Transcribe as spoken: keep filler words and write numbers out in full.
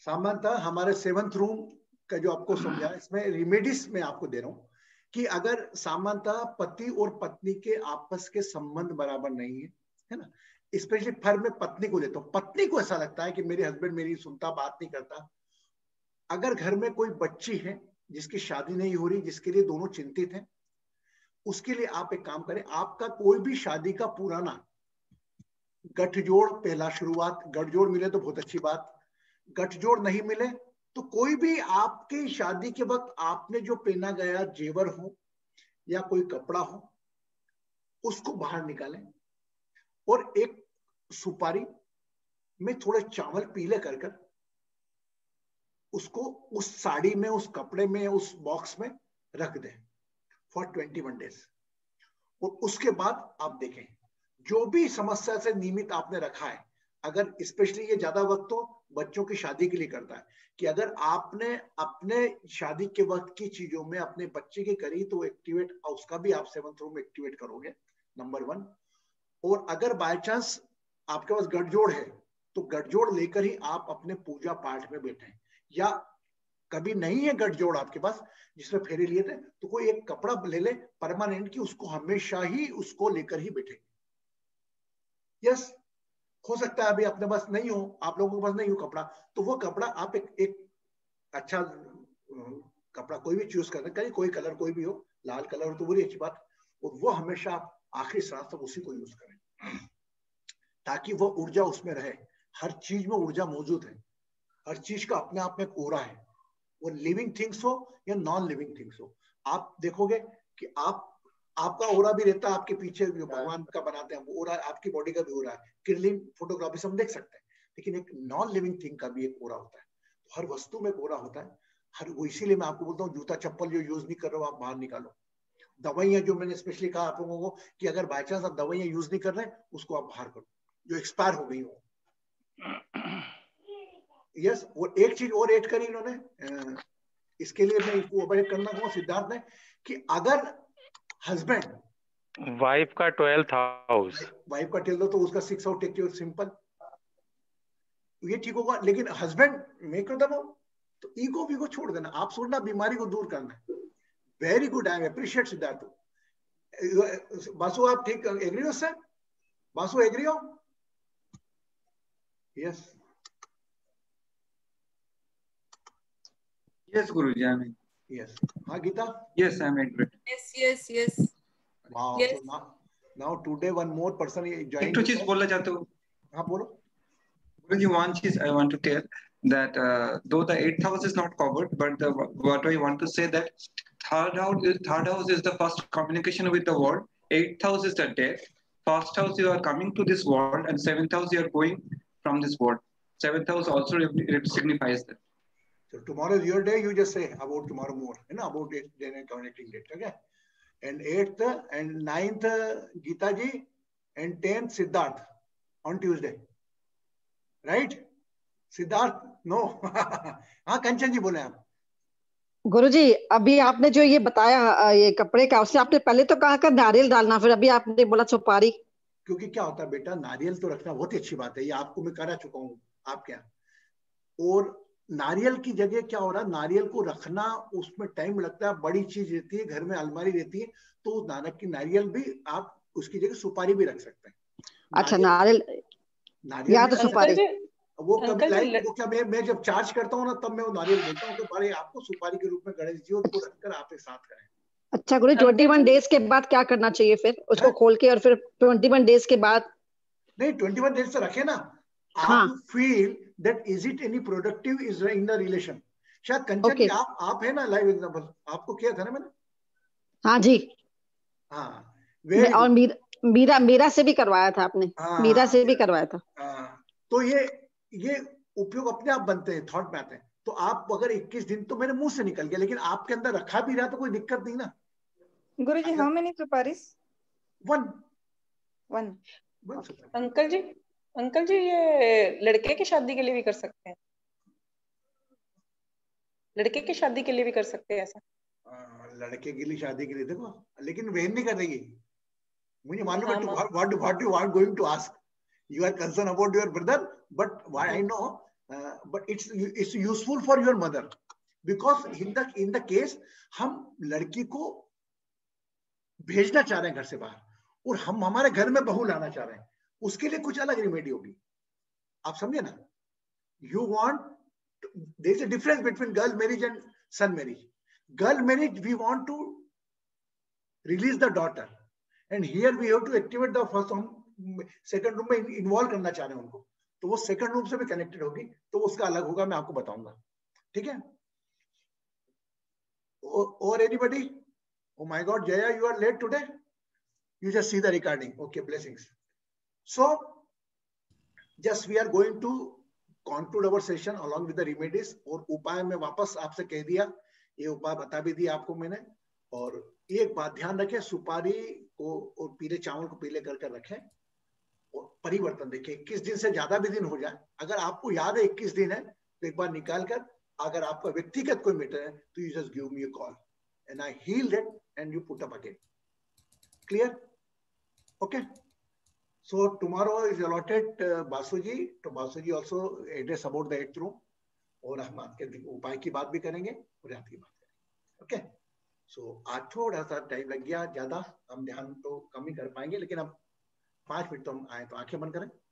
सामान्यतः हमारे seventh room का जो आपको समझा, इसमें रेमेडीज में आपको दे रहा हूँ कि अगर सामान्यतः पति और पत्नी के आपस के संबंध बराबर नहीं है, है ना, स्पेशली फर में पत्नी को लेता हूँ, पत्नी को ऐसा लगता है कि मेरे हस्बैंड मेरी सुनता, बात नहीं करता। अगर घर में कोई बच्ची है जिसकी शादी नहीं हो रही, जिसके लिए दोनों चिंतित हैं, उसके लिए आप एक काम करें, आपका कोई भी शादी का पुराना गठजोड़, पहला शुरुआत, गठजोड़ मिले तो बहुत अच्छी बात, गठजोड़ नहीं मिले तो कोई भी आपकी शादी के वक्त आपने जो पहना गया जेवर हो या कोई कपड़ा हो, उसको बाहर निकालें और एक सुपारी में थोड़े चावल पीले कर कर उसको उस साड़ी में, उस कपड़े में, उस बॉक्स में रख दें फॉर ट्वेंटी वन डेज। और उसके बाद आप देखें जो भी समस्या से निमित्त आपने रखा है, अगर स्पेशली ये ज्यादा वक्त तो बच्चों की शादी के लिए करता है कि अगर आपने अपने शादी के वक्त की चीजों में अपने बच्चे की करी तो एक्टिवेट, उसका भी आप सेवंथ रूम एक्टिवेट करोगे, नंबर वन। और अगर बाय चांस आपके पास गठजोड़ है तो गठजोड़ लेकर ही आप अपने पूजा पाठ में बैठे, या कभी नहीं है गठजोड़ आपके पास जिसमें फेरे लिए थे तो कोई एक कपड़ा ले ले परमानेंट की, उसको हमेशा ही उसको लेकर ही बैठे। यस, हो सकता है अभी अपने पास नहीं हो, आप लोगों के पास नहीं हो कपड़ा, तो वो कपड़ा आप एक एक अच्छा कपड़ा कोई भी चूज करना करिए, कोई कलर कोई भी हो, लाल कलर हो तो बड़ी अच्छी बात, और वो हमेशा आप आखिरी सांस तक उसी को यूज करें ताकि वो ऊर्जा उसमें रहे। हर चीज में ऊर्जा मौजूद है, हर चीज का अपने आप में एक ओरा है, वो लिविंग थिंग्स हो या नॉन लिविंग थिंग्स हो। आप देखोगे कि आप आपका ओरा भी रहता है आपके पीछे, जो भगवान का बनाते हैं वो ओरा आपकी बॉडी का भी ओरा है, किरलिंग फोटोग्राफी से हम देख सकते हैं, लेकिन एक नॉन लिविंग थिंग का भी एक ओरा होता है। तो हर वस्तु में एक ओरा होता है, हर वो, इसीलिए मैं आपको बोलता हूँ जूता चप्पल जो यूज नहीं कर रहे हो आप बाहर निकालो। दवाइयां जो मैंने स्पेशली कहा आप लोगों को कि अगर बाय चांस आप दवाइयां यूज नहीं कर रहे उसको आप बाहर करो, जो एक्सपायर हो गई हो। यस, वो एक चीज और ऐड करी इन्होंने, इसके लिए मैं इसको ऑपरेट करना कहूँ सिद्धार्थ ने कि अगर हस्बैंड वाइफ का ट्वेल्थ हाउस, वाइफ का टेल दो तो उसका सिक्स आउट टेक सिंपल, ये ठीक होगा। लेकिन हस्बैंड मैं कर दबाओ तो ईगो वीगो छोड़ देना, आप सोचना बीमारी को दूर करना है। Very good, I appreciate Siddharth. Basu आप ठीक एग्री हो सर? बासु एग्री हो? Yes Yes, Guruji, I mean. Yes. हाँ Gita? Yes, I am agree. Yes, yes, yes. Wow. Yes. So now, now today one more person joined. एक तो चीज बोलना चाहता हूँ। हाँ बोलो। Guruji, one चीज I want to tell that uh, though the eighth house is not covered, but the, what I want to say that third house is third house is the first communication with the world. Eighth house is the death. First house you are coming to this world, and seventh house you are going from this world. Seventh house also it signifies that. So tomorrow is your day. You just say about tomorrow more, you know, about it, then connecting date, okay? And eighth and ninth Geeta ji, and tenth Siddharth on Tuesday, right? Siddharth, no. हाँ कंचन जी बोले आप। गुरुजी अभी आपने जो ये बताया ये कपड़े का, उससे आपने पहले तो कहा कर नारियल डालना, फिर अभी आपने बोला सुपारी। क्योंकि क्या होता है बेटा, नारियल तो रखना बहुत ही अच्छी बात है, ये आपको मैं करा चुका हूँ आप क्या, और नारियल की जगह क्या हो रहा है, नारियल को रखना उसमें टाइम लगता है, बड़ी चीज रहती है, घर में अलमारी रहती है, तो नानक की नारियल भी आप उसकी जगह सुपारी भी रख सकते हैं। अच्छा नारियल, नारियल या तो सुपारी वो कभी लाइक वो क्या मैं मैं जब चार्ज करता हूँ ना तब मैं वो नारियल देता हूँ कि भाई आपको सुपारी के रूप में गणेश जी को रखकर आप एक साथ करें। अच्छा गुरु, ट्वेंटी वन डेज के बाद क्या करना चाहिए फिर उसको खोल के, और फिर ट्वेंटी वन डेज के बाद? नहीं ट्वेंटी वन डेज से रखे ना, आप feel that is it any productive is in the relation. शायद कंचन जी आप आप है ना लाइव एग्जांपल, आपको किया था ना मैंने? हाँ जी हाँ, और मीरा मीरा मीरा से भी करवाया था आपने? मीरा से भी करवाया था। तो ये ये उपयोग अपने आप बनते हैं, थॉट में आते हैं। तो आप अगर इक्कीस दिन तो मेरे मुंह से निकल गया, लेकिन आपके अंदर रखा भी रहा तो कोई दिक्कत नहीं ना। Guruji how many suparis? One one uncle ji uncle ji ये लड़के की शादी के लिए भी कर सकते हैं? लड़के की शादी के लिए भी कर सकते हैं ऐसा? आ, लड़के के लिए शादी के लिए देखो, लेकिन बहन नहीं कर रही, मुझे मालूम है what what you are going to ask. You are concerned about your brother, but what I know but it's it's useful for your mother, because in the in the case हम लड़की को भेजना चाह रहे हैं घर से बाहर और हम हमारे घर में बहू लाना चाह रहे हैं, उसके लिए कुछ अलग रेमेडी होगी। आप समझे ना? You want, there is a difference between girl marriage and son marriage. Girl marriage we want to release the daughter, and here we have to activate the first. हम सेकंड रूम में involve करना चाह रहे हैं उनको, तो वो second room से भी कनेक्टेड होगी, तो उसका अलग होगा, मैं आपको बताऊंगा। ठीक है? और anybody? Oh my God, Jaya, you are late today. You just see the recording. Okay, blessings. So, just we are going to conclude our session along with the remedies. और उपाय में वापस आपसे कह दिया, ये उपाय बता भी दिया आपको मैंने। और एक बात ध्यान रखें, सुपारी को और पीले चावल को पीले कर कर रखें और परिवर्तन देखें। इक्कीस दिन से ज्यादा भी दिन हो जाए, अगर आपको याद है इक्कीस दिन है तो एक बार निकाल कर, अगर आपका व्यक्तिगत कोई मैटर है तो you just give me a call and I healed it and you put up again. Clear? Okay. So tomorrow is allotted uh, Basuji. To Basuji also address about the eighth room. और हम आपके उपाय की बात भी करेंगे और रात की बात करेंगे। Okay. So आज थोड़ा सा टाइम लग गया, ज्यादा हम ध्यान तो कम ही कर पाएंगे, लेकिन अब पांच मिनट तो हम आए तो आंखें बंद करें।